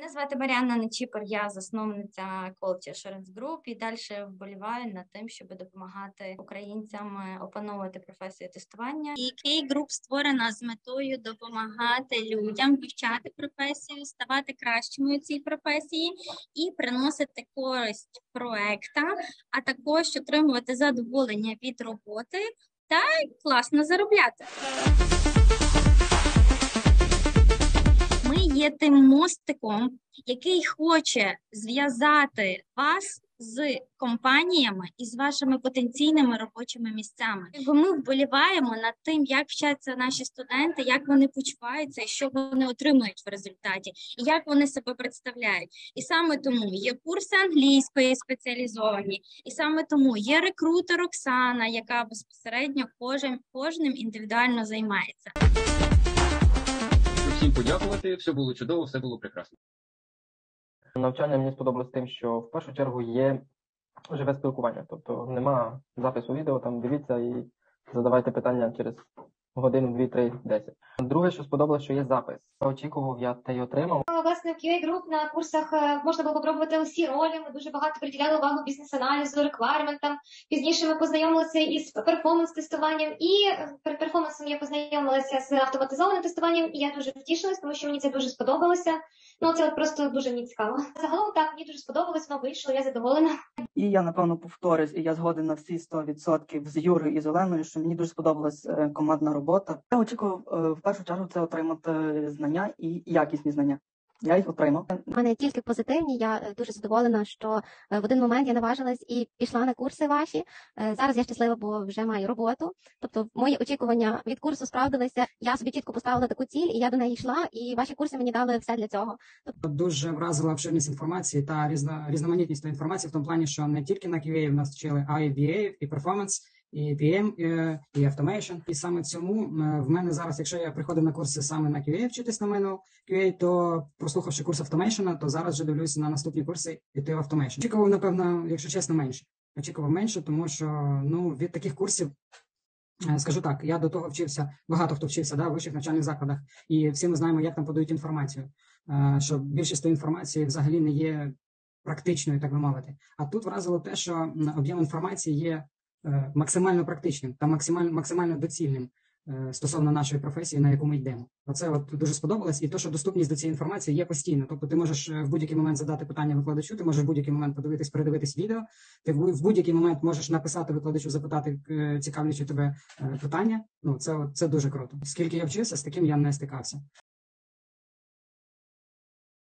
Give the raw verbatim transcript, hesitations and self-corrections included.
Мене звати Мар'яна Нечіпор, я засновниця Quality Assurance Group і далі вболіваю над тим, щоб допомагати українцям опановувати професію тестування. І кей Group створена з метою допомагати людям вивчати професію, ставати кращими у цій професії і приносити користь проектам, а також отримувати задоволення від роботи та класно заробляти. Ми є тим мостиком, який хоче зв'язати вас з компаніями і з вашими потенційними робочими місцями. Ми вболіваємо над тим, як вчаться наші студенти, як вони почуваються і що вони отримують в результаті, і як вони себе представляють. І саме тому є курси англійської спеціалізовані, і саме тому є рекрутер Оксана, яка безпосередньо кожен, кожним індивідуально займається. Всім подякувати, все було чудово, все було прекрасно. Навчання мені сподобалось тим, що в першу чергу є живе спілкування. Тобто нема запису відео, там дивіться і задавайте питання через годину, дві, три, десять. Друге, що сподобалось, що є запис. Очікував, я те й отримав. Власне, в кью ей Group на курсах можна було попробувати усі ролі. Ми дуже багато приділяли увагу бізнес-аналізу, реквайрментам. Пізніше ми познайомилися із перформанс-тестуванням. І перед перформансом я познайомилася з автоматизованим тестуванням. І я дуже втішилась, тому що мені це дуже сподобалося. Ну, це от просто дуже мені цікаво. Загалом так, мені дуже сподобалось, воно вийшло, я задоволена. І я, напевно, повторюсь, і я згоден на всі сто відсотків з Юрою і з Оленою, що мені дуже сподобалась командна робота. Я очікував в першу чергу це отримати знання і якісні знання. Я їх отримав. У мене тільки позитивні, я дуже задоволена, що в один момент я наважилась і пішла на курси ваші. Зараз я щаслива, бо вже маю роботу. Тобто мої очікування від курсу справдилися. Я собі чітко поставила таку ціль, і я до неї йшла, і ваші курси мені дали все для цього. Дуже вразила обширність інформації та різно, різноманітність інформації в тому плані, що не тільки на кью ей в нас вчили, а й бі ей, і перформанс, і пі ем, і Automation. І саме цьому в мене зараз, якщо я приходив на курси саме на кью ей вчитись на мене кью ей, то прослухавши курс Automation, то зараз вже дивлюся на наступні курси іти в Automation. Очікував, напевно, якщо чесно, менше. Очікував менше, тому що ну, від таких курсів, скажу так, я до того вчився, багато хто вчився да, в вищих навчальних закладах, і всі ми знаємо, як там подають інформацію, що більшість тієї інформації взагалі не є практичною, так би мовити. А тут вразило те, що об'єм інформації є максимально практичним та максимально, максимально доцільним стосовно нашої професії, на яку ми йдемо. Оце от дуже сподобалось. І то, що доступність до цієї інформації є постійно. Тобто ти можеш в будь-який момент задати питання викладачу, ти можеш в будь-який момент подивитись, передивитись відео, ти в будь-який момент можеш написати викладачу, запитати цікавлячи тебе питання. Ну, це, це дуже круто. Скільки я вчився, з таким я не стикався.